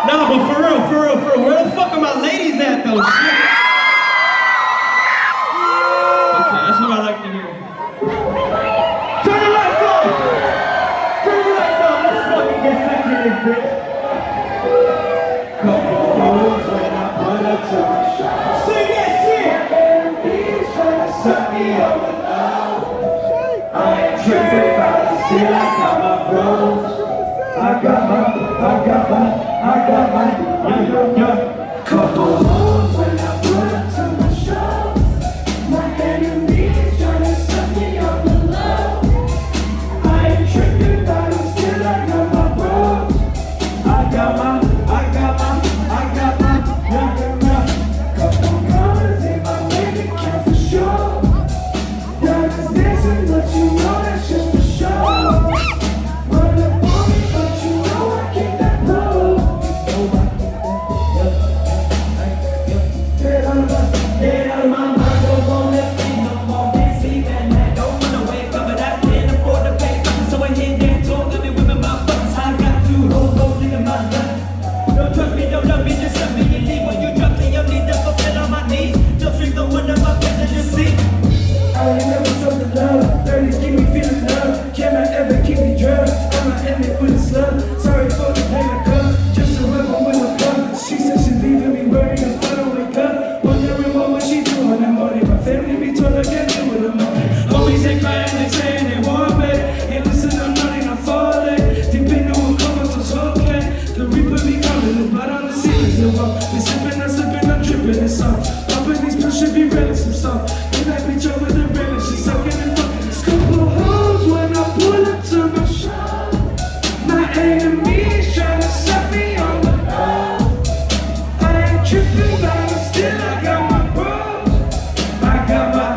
Nah, but for real, where the fuck are my ladies at though? Shit. Okay, that's what I like to hear. Turn the lights on! Turn the lights on! Let's fucking get sexy in this bitch. Couple holes when I put up to my shot. Sing that shit! He's trying to suck me up with love. I ain't tripping about it, still I got my bros. I got my, yeah. Couple holes when I put up to my show. My enemies trying to suck me up with love. I ain't tripping about it, still I got my bros. I got my, yeah. Couple colors in my bank account for sure. Diamonds dancing, but you know that's just for show. Run up on me, but you know I keep that blow. Get out of my mind, don't want to see no more. Can't sleep at night, don't wanna wake up, but I can't afford to pay something. So I hit that talk, let me whip in my bucks. I got two hoes in my gut. Don't trust me, don't love me, just let me in deep. When you drop to your knees, just fulfill on my knees. Just drink the one of my face and just see. I ain't never felt the love. 30s keep me feeling love. Can I ever keep me drugged? I'm not in it with a slug. Sorry for the pain I cut. Just a rebel with a gun. She said she leaving me worried if I don't wake up. Wondering what she doing in the morning. My family be told I can't do it in the morning. Homies ain't crying, they saying they want me. And listen, I'm running, I'm falling. Deep into a coma, so smoking. The reaper be coming, there's blood on the ceiling. We sipping, I'm slipping, I'm dripping, it's soft. Popping these pills should be real, some soft. And that bitch over the rail, she's sucking and fucking. It's couple hoes when I pull up to my shop. My enemies trying to suck me on the ball. I ain't tripping about it, still I got my bros. I got my.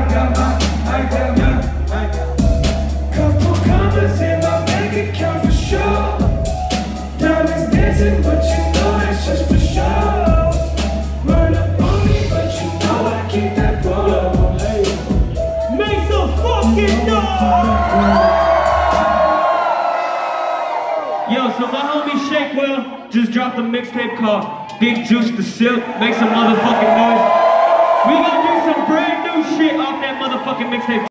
Couple commas in my bank account for sure. Diamonds dancing, but you know that's just for sure. Run up on me, but you know I keep that blow. Make some fucking noise! Yo, so my homie Shakewell just dropped a mixtape called Big Juice the Silk. Make some motherfucking noise. We gonna do some brand new shit off that motherfucking mixtape.